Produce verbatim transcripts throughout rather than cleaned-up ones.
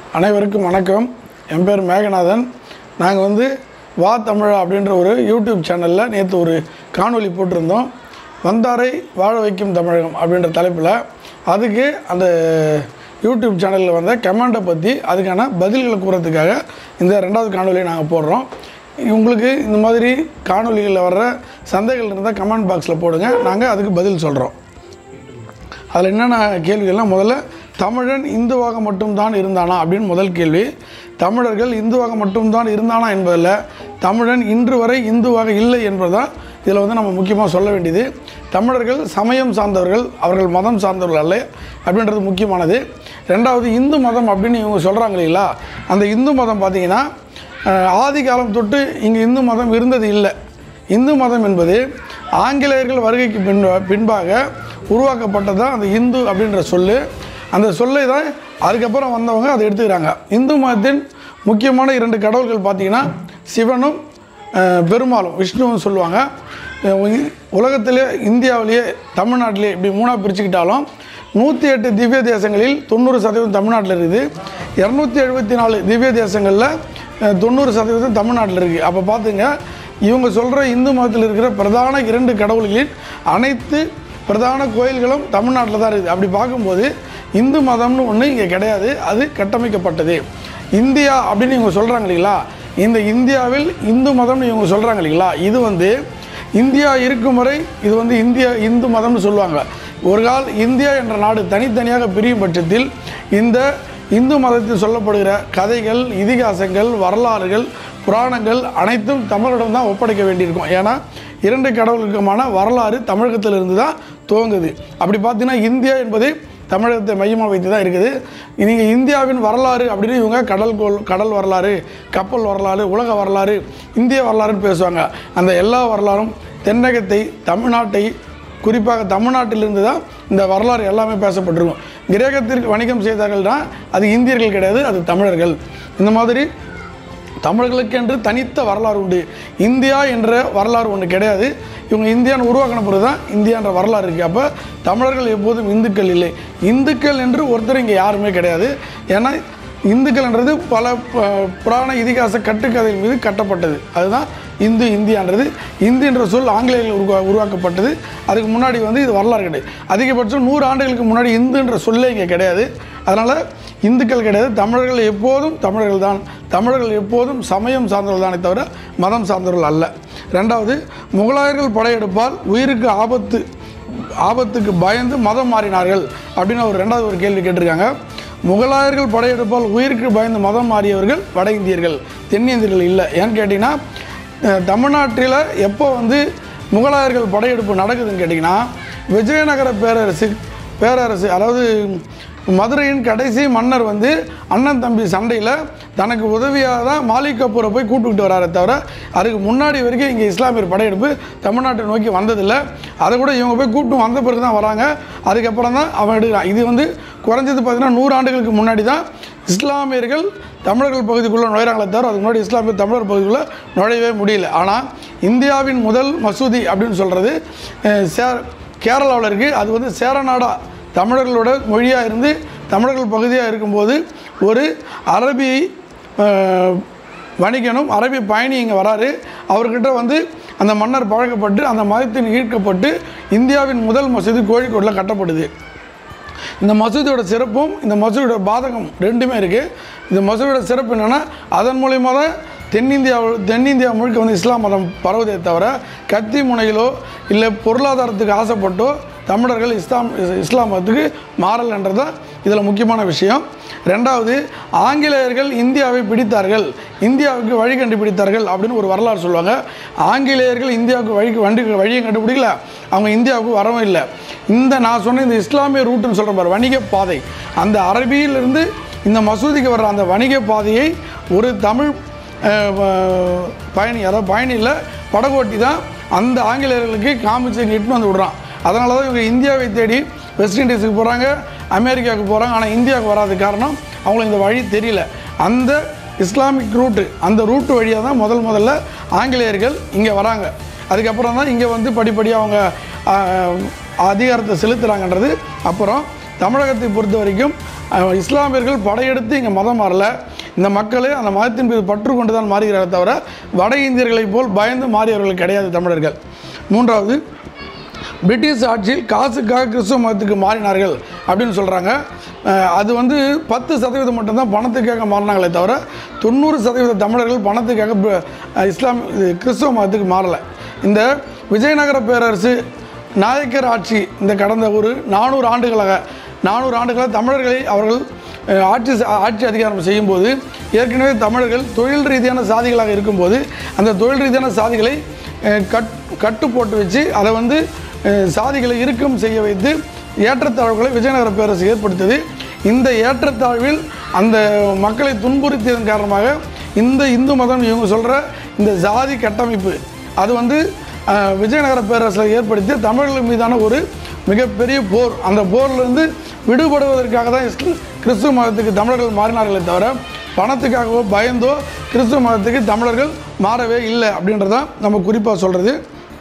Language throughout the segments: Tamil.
அனைவருக்கும் வணக்கம். என் பேர் மேகநாதன். நாங்கள் வந்து வா தமிழா அப்படின்ற ஒரு யூடியூப் சேனலில் நேற்று ஒரு காணொளி போட்டிருந்தோம். வந்தாரை வாழ வைக்கும் தமிழகம் அப்படின்ற தலைப்பில். அதுக்கு அந்த யூடியூப் சேனலில் வந்த கமெண்ட்டை பற்றி அதுக்கான பதில்களை கூறத்துக்காக இந்த ரெண்டாவது காணொலியை நாங்கள் போடுறோம். உங்களுக்கு இந்த மாதிரி காணொலிகளில் வர்ற சந்தேகங்கள் இருந்தால் கமெண்ட் பாக்ஸில் போடுங்க, நாங்கள் அதுக்கு பதில் சொல்கிறோம். அதில் என்னென்ன கேள்விகள்னால், முதல்ல தமிழன் இந்துவாக மட்டும்தான் இருந்தானா அப்படின்னு முதல் கேள்வி. தமிழர்கள் இந்துவாக மட்டும்தான் இருந்தானா என்பதில் தமிழன் இன்று வரை இந்துவாக இல்லை என்பதுதான் இதில் வந்து நம்ம முக்கியமாக சொல்ல வேண்டியது. தமிழர்கள் சமயம் சார்ந்தவர்கள், அவர்கள் மதம் சார்ந்தவர்கள் அல்ல அப்படின்றது முக்கியமானது. ரெண்டாவது, இந்து மதம் அப்படின்னு இவங்க சொல்கிறாங்க இல்லைங்களா, அந்த இந்து மதம் பார்த்திங்கன்னா ஆதி காலம் தொட்டு இங்கே இந்து மதம் இருந்தது இல்லை. இந்து மதம் என்பது ஆங்கிலேயர்கள் வருகைக்கு பின் பின்பாக உருவாக்கப்பட்டதான் அந்த இந்து அப்படின்ற சொல்லு. அந்த சொல்லை தான் அதுக்கப்புறம் வந்தவங்க அதை எடுத்துக்கிறாங்க. இந்து மதத்தின் முக்கியமான இரண்டு கடவுள்கள் பார்த்திங்கன்னா சிவனும் பெருமாளும், விஷ்ணுவும் சொல்லுவாங்க. உலகத்திலே இந்தியாவிலேயே தமிழ்நாட்டிலே இப்படி மூணாக பிரிச்சுக்கிட்டாலும் நூற்றி எட்டு திவ்ய தேசங்களில் தொண்ணூறு சதவீதம் தமிழ்நாட்டில் இருக்குது. இரநூத்தி எழுபத்தி நாலு திவ்ய தேசங்களில் தொண்ணூறு சதவீதம் தமிழ்நாட்டில் இருக்குது. அப்போ பார்த்துங்க, இவங்க சொல்கிற இந்து மதத்தில் இருக்கிற பிரதான இரண்டு கடவுள்களின் அனைத்து பிரதான கோயில்களும் தமிழ்நாட்டில் தான் இருக்குது. அப்படி பார்க்கும்போது இந்து மதம்னு ஒன்று இங்கே கிடையாது, அது கட்டமைக்கப்பட்டது. இந்தியா அப்படின்னு இவங்க சொல்கிறாங்க இல்லைங்களா, இந்த இந்தியாவில் இந்து மதம்னு இவங்க சொல்கிறாங்க இல்லைங்களா, இது வந்து இந்தியா இருக்கும் வரை இது வந்து இந்தியா இந்து மதம்னு சொல்லுவாங்க. ஒரு கால் இந்தியா என்ற நாடு தனித்தனியாக பிரியும் பட்சத்தில் இந்த இந்து மதத்தில் சொல்லப்படுகிற கதைகள், இதிகாசங்கள், வரலாறுகள், புராணங்கள் அனைத்தும் தமிழரிடம் தான் ஒப்படைக்க வேண்டியிருக்கும். ஏன்னா இரண்டு கடவுளுக்குமான வரலாறு தமிழகத்தில் இருந்து தான் துவங்குது. அப்படி பார்த்தீங்கன்னா இந்தியா என்பது தமிழகத்தை மையமாக வைத்து தான் இருக்குது. நீங்கள் இந்தியாவின் வரலாறு அப்படின்னு இவங்க கடல் கோள் கடல் வரலாறு, கப்பல் வரலாறு, உலக வரலாறு, இந்திய வரலாறுன்னு பேசுவாங்க. அந்த எல்லா வரலாறும் தென்னகத்தை, தமிழ்நாட்டை, குறிப்பாக தமிழ்நாட்டிலிருந்து தான் இந்த வரலாறு எல்லாமே பேசப்பட்டிருக்கும். கிரேக்கத்திற்கு வணிகம் செய்தார்கள்னா அது இந்தியர்கள் கிடையாது, அது தமிழர்கள். இந்த மாதிரி தமிழர்களுக்கு என்று தனித்த வரலாறு உண்டு. இந்தியா என்ற வரலாறு ஒன்று கிடையாது. இவங்க இந்தியான்னு உருவாக்கின பிறகு தான் இந்தியான்ற வரலாறு இருக்குது. அப்போ தமிழர்கள் எப்போதும் இந்துக்கள் இல்லை. இந்துக்கள் என்று ஒருத்தர் இங்கே யாருமே கிடையாது. ஏன்னா இந்துக்கள் என்றது பல புராண இதிகாச கட்டுக்கதையின் மீது கட்டப்பட்டது. அதுதான் இந்து இந்தியான்றது. இந்து என்ற சொல் ஆங்கிலேயர்கள் உருவா உருவாக்கப்பட்டது. அதுக்கு முன்னாடி வந்து இது வரலாறு கிடையாது. அதிகபட்சம் நூறு ஆண்டுகளுக்கு முன்னாடி இந்துன்ற சொல்லே இங்கே கிடையாது. அதனால் இந்துக்கள் கிடையாது. தமிழர்கள் எப்போதும் தமிழர்கள் தான். தமிழர்கள் எப்போதும் சமயம் சார்ந்தவர்கள் தானே தவிர மதம் சார்ந்தவர்கள் அல்ல. ரெண்டாவது, முகலாயர்கள் படையெடுப்பால் உயிருக்கு ஆபத்து ஆபத்துக்கு பயந்து மதம் மாறினார்கள் அப்படின்னு ஒரு ரெண்டாவது ஒரு கேள்வி கேட்டிருக்காங்க. முகலாயர்கள் படையெடுப்பால் உயிருக்கு பயந்து மதம் மாறியவர்கள் வட இந்தியர்கள், தென்னிந்தியர்கள் இல்லை. ஏன்னு கேட்டிங்கன்னா, தமிழ்நாட்டில் எப்போ வந்து முகலாயர்கள் படையெடுப்பு நடக்குதுன்னு கேட்டிங்கன்னா, விஜயநகர பேரரசு பேரரசு அதாவது மதுரையின் கடைசி மன்னர் வந்து அண்ணன் தம்பி சண்டையில் தனக்கு உதவியாக தான் மாலிக் கபூரை போய் கூப்பிட்டுக்கிட்டு வராரே தவிர அதுக்கு முன்னாடி வரைக்கும் இங்கே இஸ்லாமியர் படையெடுப்பு தமிழ்நாட்டை நோக்கி வந்ததில்லை. அதை கூட இவங்க போய் கூப்பிட்டு வந்த பிறகு தான் வராங்க. அதுக்கப்புறம் தான் அவன் எடுக்கிறான். இது வந்து குறைஞ்சது பார்த்திங்கன்னா நூறு ஆண்டுகளுக்கு முன்னாடி தான் இஸ்லாமியர்கள் தமிழர்கள் பகுதிக்குள்ளே நுழைகிறாங்களே தவிர அதுக்கு முன்னாடி இஸ்லாமியர் தமிழர் பகுதிக்குள்ளே நுழையவே முடியல. ஆனால் இந்தியாவின் முதல் மசூதி அப்படின்னு சொல்கிறது சே கேரளாவில் இருக்குது. அது வந்து சேரநாடா தமிழர்களோட மொழியாக இருந்து தமிழர்கள் பகுதியாக இருக்கும்போது ஒரு அரபி வணிகனும் அரபி பயணி இங்கே வராரு. அவர்கிட்ட வந்து அந்த மன்னர் பழக்கப்பட்டு அந்த மதத்தின் ஈர்க்கப்பட்டு இந்தியாவின் முதல் மசூதி கோழிக்கோட்டில் கட்டப்படுது. இந்த மசூதியோட சிறப்பும் இந்த மசூதியோட பாதகம் ரெண்டுமே இருக்குது. இந்த மசூதியோட சிறப்பு என்னென்னா, அதன் மூலியமாக தான் தென்னிந்தியாவில் தென்னிந்தியா முழுக்க வந்து இஸ்லாம் மதம் பரவுவதே தவிர கத்தி முனையிலோ இல்லை பொருளாதாரத்துக்கு ஆசைப்பட்டோ தமிழர்கள் இஸ்லாம் இஸ்லாம் மதத்துக்கு மாறல் என்றதான் இதில் முக்கியமான விஷயம். ரெண்டாவது, ஆங்கிலேயர்கள் இந்தியாவை பிடித்தார்கள், இந்தியாவுக்கு வழி கண்டுபிடித்தார்கள் அப்படின்னு ஒரு வரலாறு சொல்லுவாங்க. ஆங்கிலேயர்கள் இந்தியாவுக்கு வழி வண்டி வழியை கண்டுபிடிக்கல, அவங்க இந்தியாவுக்கு வரவும் இல்லை. இந்த நான் சொன்ன இந்த இஸ்லாமிய ரூட்டுன்னு சொல்கிற மாதிரி வணிக பாதை, அந்த அரபியிலிருந்து இந்த மசூதிக்கு வர்ற அந்த வணிக பாதையை ஒரு தமிழ் பயணி, அதாவது பயணியில் படகோட்டி தான் அந்த ஆங்கிலேயர்களுக்கு காமிச்சு இட்டுன்னு வந்து விடுறான். அதனால தான் இவங்க இந்தியாவை தேடி வெஸ்ட் இண்டீஸுக்கு போகிறாங்க, அமெரிக்காவுக்கு போகிறாங்க. ஆனால் இந்தியாவுக்கு வராத காரணம் அவங்களுக்கு இந்த வழி தெரியல. அந்த இஸ்லாமிக் ரூட்டு, அந்த ரூட்டு வழியாக தான் முதல் முதல்ல ஆங்கிலேயர்கள் இங்கே வராங்க. அதுக்கப்புறம் தான் இங்கே வந்து படிப்படியாக அவங்க அதிகாரத்தை செலுத்துகிறாங்கன்றது. அப்புறம் தமிழகத்தை பொறுத்த வரைக்கும் இஸ்லாமியர்கள் படையெடுத்து இங்கே மதம் மாறல, இந்த மக்களே அந்த மதத்தின் மீது பற்று கொண்டு தான் மாறுகிறாரே தவிர வட இந்தியர்களைப் போல் பயந்து மாறியவர்கள் கிடையாது தமிழர்கள். மூன்றாவது, பிரிட்டிஷ் ஆட்சியில் காசுக்காக கிறிஸ்துவ மதத்துக்கு மாறினார்கள் அப்படின்னு சொல்கிறாங்க. அது வந்து பத்து சதவீதம் மட்டும்தான் பணத்துக்காக மாறினாங்களே தவிர தொண்ணூறு சதவீத தமிழர்கள் பணத்துக்காக இஸ்லாம் கிறிஸ்துவ மதத்துக்கு மாறலை. இந்த விஜயநகர பேரரசு நாயக்கர் ஆட்சி இந்த கடந்த ஒரு நானூறு ஆண்டுகளாக நானூறு ஆண்டுகளாக தமிழர்களை அவர்கள் ஆட்சி ஆட்சி அதிகாரம் செய்யும்போது ஏற்கனவே தமிழர்கள் தொழில் ரீதியான சாதிகளாக இருக்கும்போது அந்த தொழில் ரீதியான சாதிகளை கட் கட்டு போட்டு வச்சு அதை வந்து சாதிகளை இறுக்கம் செய்ய வைத்து ஏற்றத்தாழ்வுகளை விஜயநகர பேரரசு ஏற்படுத்தியது. இந்த ஏற்றத்தாழ்வில் அந்த மக்களை துன்புறுத்தியதன் காரணமாக இந்த இந்து மதம் இவங்க சொல்கிற இந்த ஜாதி கட்டமைப்பு அது வந்து விஜயநகர பேரரசில் ஏற்படுத்திய தமிழர்கள் மீதான ஒரு மிகப்பெரிய போர். அந்த போர்லேருந்து விடுபடுவதற்காக தான் கிறிஸ்துவ மதத்துக்கு தமிழர்கள் மாறினார்களே தவிர பணத்துக்காகவோ பயந்தோ கிறிஸ்துவ மதத்துக்கு தமிழர்கள் மாறவே இல்லை அப்படின்றதான் நம்ம குறிப்பாக சொல்கிறது.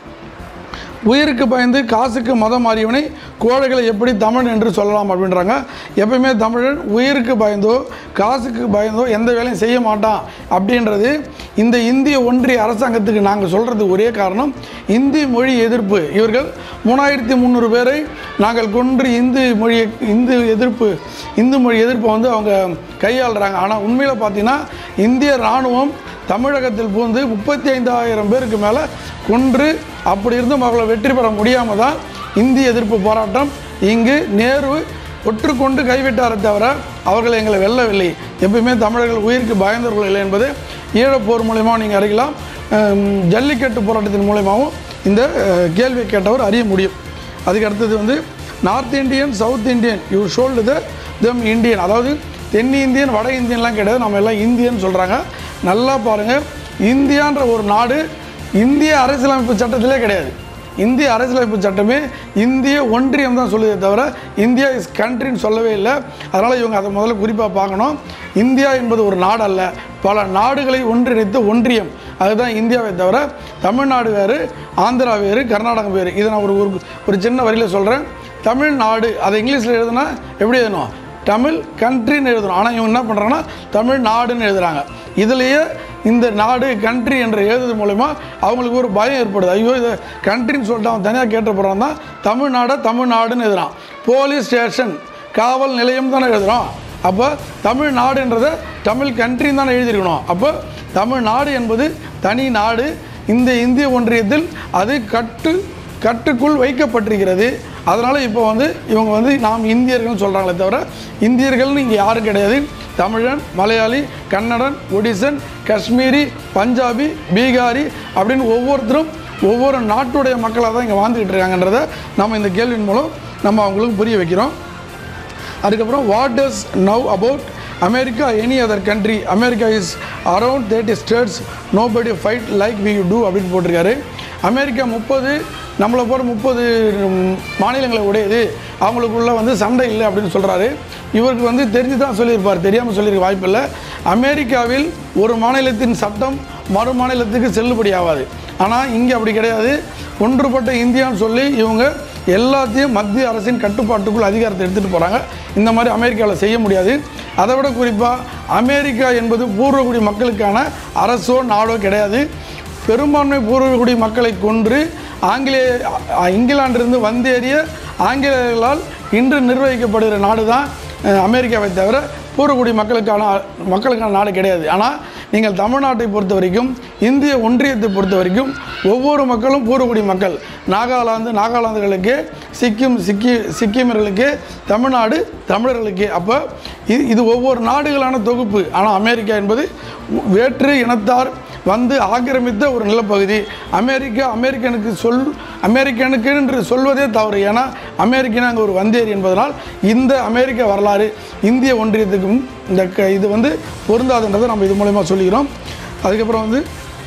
உயிருக்கு பயந்து காசுக்கு மதம் மாறியவனை கோழைகளை எப்படி தமிழ் என்று சொல்லலாம் அப்படின்றாங்க. எப்பயுமே தமிழன் உயிருக்கு பயந்தோ காசுக்கு பயந்தோ எந்த வேலையும் செய்ய மாட்டான் அப்படின்றது இந்த இந்திய ஒன்றிய அரசாங்கத்துக்கு நாங்கள் சொல்கிறது ஒரே காரணம் இந்தி மொழி எதிர்ப்பு. இவர்கள் மூணாயிரத்தி முந்நூறு பேரை நாங்கள் கொன்று இந்து மொழியை இந்து எதிர்ப்பு இந்து மொழி எதிர்ப்பை வந்து அவங்க கையாளுறாங்க. ஆனால் உண்மையில் பார்த்தீங்கன்னா இந்திய இராணுவம் தமிழகத்தில் பூந்து முப்பத்தி ஐந்தாயிரம் பேருக்கு மேலே கொன்று அப்படி இருந்தும் அவர்களை வெற்றி பெற முடியாமல் தான் இந்திய எதிர்ப்பு போராட்டம் இங்கு நேரு ஒற்றுக்கொண்டு கைவிட்டாரை தவிர அவர்கள் எங்களை வெல்லவில்லை. எப்பயுமே தமிழர்கள் உயிருக்கு பயந்தவர்கள் இல்லை என்பது ஈழப்போர் மூலயமா நீங்கள் அறியலாம். ஜல்லிக்கட்டு போராட்டத்தின் மூலயமாவும் இந்த கேள்வியை கேட்டவர் அறிய முடியும். அதுக்கு அடுத்தது வந்து north Indian south Indian you should the them Indian, அதாவது தென்னிந்தியன் வட இந்தியன்லாம் கிடையாது, நம்ம எல்லாம் இந்தியன் சொல்கிறாங்க. நல்லா பாருங்கள், இந்தியான்ற ஒரு நாடு இந்திய அரசியலமைப்பு சட்டத்திலே கிடையாது. இந்திய அரசியலமைப்பு சட்டமே இந்திய ஒன்றியம் தான் சொல்லுதே தவிர இந்தியா இஸ் கண்ட்ரின்னு சொல்லவே இல்லை. அதனால் இவங்க அதை முதல்ல குறிப்பாக பார்க்கணும். இந்தியா என்பது ஒரு நாடு அல்ல, பல நாடுகளை ஒன்றிணைத்த ஒன்றியம், அதுதான் இந்தியாவை தவிர தமிழ்நாடு வேறு, ஆந்திரா வேறு, கர்நாடகம் வேறு. இதை நான் ஒரு ஒரு சின்ன வரியில் சொல்கிறேன். தமிழ்நாடு அதை இங்கிலீஷில் எழுதுனா எப்படி எழுதணும்? தமிழ் கண்ட்ரின்னு எழுதணும். ஆனால் இவங்க என்ன பண்ணுறாங்கன்னா தமிழ்நாடுன்னு எழுதுகிறாங்க. இதுலேயே இந்த நாடு கண்ட்ரி என்ற எழுதுறது மூலமா அவங்களுக்கு ஒரு பயம் ஏற்படுது. ஐயோ இதை கண்ட்ரின்னு சொல்லிட்டு அவன் தனியாக கேட்ட போகிறான் தான் தமிழ்நாடை தமிழ்நாடுன்னு எழுதுகிறான். போலீஸ் ஸ்டேஷன் காவல் நிலையம் தானே எழுதுகிறோம். அப்போ தமிழ்நாடுன்றதை தமிழ் கண்ட்ரின்னு தானே எழுதியிருக்கணும். அப்போ தமிழ்நாடு என்பது தனி நாடு, இந்த இந்திய ஒன்றியத்தில் அது கட்டு கட்டுக்குள் வைக்கப்பட்டிருக்கிறது. அதனால் இப்போ வந்து இவங்க வந்து நாம் இந்தியர்கள்னு சொல்கிறாங்களே தவிர இந்தியர்கள்னு இங்கே யாரும் கிடையாது. தமிழன், மலையாளி, கன்னடன், ஒடிசன், காஷ்மீரி, பஞ்சாபி, பீகாரி அப்படின்னு ஒவ்வொருத்தரும் ஒவ்வொரு நாட்டுடைய மக்களாக தான் இங்கே வாழ்ந்துக்கிட்டு இருக்காங்கன்றதை நம்ம இந்த கேள்வியின் மூலம் நம்ம அவங்களுக்கு புரிய வைக்கிறோம். அதுக்கப்புறம் what does now about America any other country, America is around thirty states, nobody fight like we do அப்படின்னு போட்டிருக்காரு. அமெரிக்கா முப்பது நம்மளை போகிற முப்பது மாநிலங்களை உடையது, அவங்களுக்குள்ள வந்து சண்டை இல்லை அப்படின்னு சொல்கிறாரு. இவருக்கு வந்து தெரிஞ்சு தான் சொல்லியிருப்பார், தெரியாமல் சொல்லியிருக்க வாய்ப்பில்லை. அமெரிக்காவில் ஒரு மாநிலத்தின் சட்டம் மறு மாநிலத்துக்கு செல்லுபடி ஆகாது. ஆனால் இங்கே அப்படி கிடையாது. ஒன்றுபட்ட இந்தியான்னு சொல்லி இவங்க எல்லாத்தையும் மத்திய அரசின் கட்டுப்பாட்டுக்குள் அதிகாரத்தை எடுத்துகிட்டு போகிறாங்க. இந்த மாதிரி அமெரிக்காவில் செய்ய முடியாது. அதை விட குறிப்பாக அமெரிக்கா என்பது பூர்வகுடி மக்களுக்கான அரசோ நாடோ கிடையாது. பெரும்பான்மை பூர்வகுடி மக்களை கொன்று ஆங்கிலேய இங்கிலாந்திலிருந்து வந்தேறிய ஆங்கிலேயர்களால் இன்று நிர்வகிக்கப்படுகிற நாடு தான் அமெரிக்காவை தவிர பூர்வகுடி மக்களுக்கான மக்களுக்கான நாடு கிடையாது. ஆனால் நீங்கள் தமிழ்நாட்டை பொறுத்த வரைக்கும், இந்திய ஒன்றியத்தை பொறுத்த வரைக்கும் ஒவ்வொரு மக்களும் பூர்வகுடி மக்கள். நாகாலாந்து நாகாலாந்துகளுக்கு, சிக்கிம் சிக்கி சிக்கிமர்களுக்கு, தமிழ்நாடு தமிழர்களுக்கு. அப்போ இது இது ஒவ்வொரு நாடுகளான தொகுப்பு. ஆனால் அமெரிக்கா என்பது வேற்று இனத்தார் வந்து ஆக்கிரமித்த ஒரு நிலப்பகுதி. அமெரிக்கா அமெரிக்கனுக்கு சொல் அமெரிக்கனுக்கு என்று சொல்வதே தவறு. ஏன்னா அமெரிக்கன் அங்கே ஒரு வந்தேரி என்பதனால் இந்த அமெரிக்க வரலாறு இந்திய ஒன்றியத்துக்கும் இந்த க இது வந்து பொருந்தாதுன்றதை நம்ம இது மூலமாக சொல்லிக்கிறோம். அதுக்கப்புறம் வந்து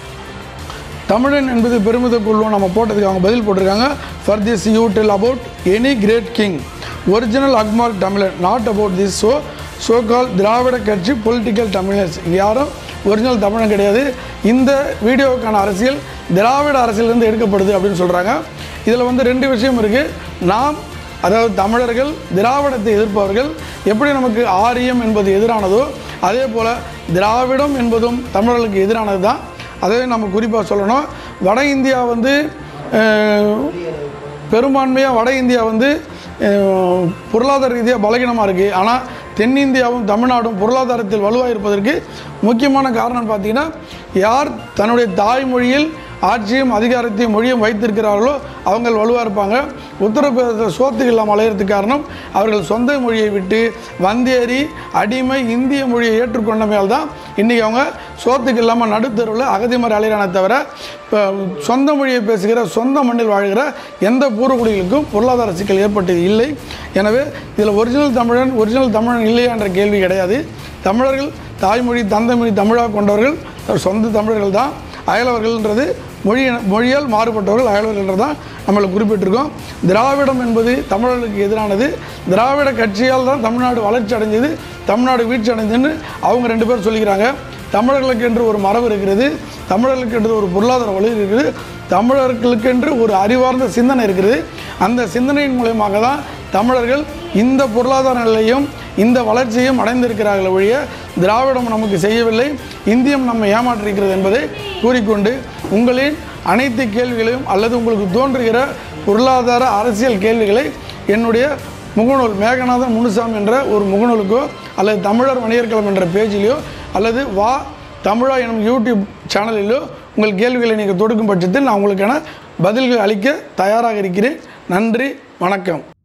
தமிழன் என்பது பெருமிதக்குள்ளும் நம்ம போட்டதுக்கு அவங்க பதில் போட்டிருக்காங்க. For this you tell about any great king, original Agmark தமிழன், not about this so so called Dravida கட்சி பொலிட்டிக்கல் தமிழர்ஸ். யாரும் ஒரிஜினல் தமிழன் கிடையாது. இந்த வீடியோவுக்கான அரசியல் திராவிட அரசியலிருந்து எடுக்கப்படுது அப்படின்னு சொல்கிறாங்க. இதில் வந்து ரெண்டு விஷயம் இருக்குது. நாம் அதாவது தமிழர்கள் திராவிடத்தை எதிர்ப்பவர்கள் எப்படி நமக்கு ஆரியம் என்பது எதிரானதோ அதே போல் திராவிடம் என்பதும் தமிழர்களுக்கு எதிரானது தான். அதே நம்ம குறிப்பாக சொல்லணும். வட இந்தியா வந்து பெரும்பான்மையாக வட இந்தியா வந்து பொருளாதார ரீதியாக பலகீனமாக இருக்குது. ஆனால் தென்னிந்தியாவும் தமிழ்நாடும் பொருளாதாரத்தில் வலுவாக இருப்பதற்கு முக்கியமான காரணம் பார்த்திங்கன்னா, யார் தன்னுடைய தாய்மொழியில் ஆட்சியும் அதிகாரத்தையும் மொழியும் வைத்திருக்கிறார்களோ அவங்க வலுவாக இருப்பாங்க. உத்தரப்பிரதேசத்தில் சோத்துக்கு இல்லாமல் அலையிறதுக்கு காரணம் அவர்கள் சொந்த மொழியை விட்டு வந்தேறி அடிமை இந்திய மொழியை ஏற்றுக்கொண்டமையால் தான் இன்றைக்கி அவங்க சோத்துக்கு இல்லாமல் நடுத்தருவில் அகதி மாதிரி அலையிறானே தவிர சொந்த மொழியை பேசுகிற சொந்த மண்ணில் வாழ்கிற எந்த பூர்வக்குடிகளுக்கும் பொருளாதார சிக்கல் ஏற்பட்டது இல்லை. எனவே இதில் ஒரிஜினல் தமிழன் ஒரிஜினல் தமிழன் இல்லையா என்ற கேள்வி கிடையாது. தமிழர்கள் தாய்மொழி தந்தைமொழி தமிழாக கொண்டவர்கள் சொந்த தமிழர்கள் தான். அயலவர்கள்ன்றது மொழி மொழியால் மாறுபட்டவர்கள் அயலவர்கள் தான் நம்மளை குறிப்பிட்டிருக்கோம். திராவிடம் என்பது தமிழர்களுக்கு எதிரானது. திராவிட கட்சியால் தான் தமிழ்நாடு வளர்ச்சி அடைஞ்சது, தமிழ்நாடு வீழ்ச்சி அடைஞ்சதுன்னு அவங்க ரெண்டு பேர் சொல்லிக்கிறாங்க. தமிழர்களுக்கு என்று ஒரு மரபு இருக்கிறது, தமிழர்களுக்கு என்று ஒரு பொருளாதார வலு இருக்குது, தமிழர்களுக்கு என்று ஒரு அறிவார்ந்த சிந்தனை இருக்கிறது. அந்த சிந்தனையின் மூலமாக தான் தமிழர்கள் இந்த பொருளாதார நிலையும் இந்த வளர்ச்சியும் அடைந்திருக்கிறார்கள் ஒழிய திராவிடம் நமக்கு செய்யவில்லை, இந்தியம் நம்ம ஏமாற்றிருக்கிறது என்பதை கூறிக்கொண்டு உங்களின் அனைத்து கேள்விகளையும் அல்லது உங்களுக்கு தோன்றுகிற பொருளாதார அரசியல் கேள்விகளை என்னுடைய முகநூல் மேகநாதன் முனுசாமி என்ற ஒரு முகநூலுக்கோ அல்லது தமிழர் வணிகர்களம் என்ற பேஜிலையோ அல்லது வா தமிழா எனும் யூடியூப் சேனலிலோ உங்கள் கேள்விகளை நீங்கள் தொடுக்கும் பட்சத்தில் நான் உங்களுக்கான பதில்கள் அளிக்க தயாராக இருக்கிறேன். நன்றி, வணக்கம்.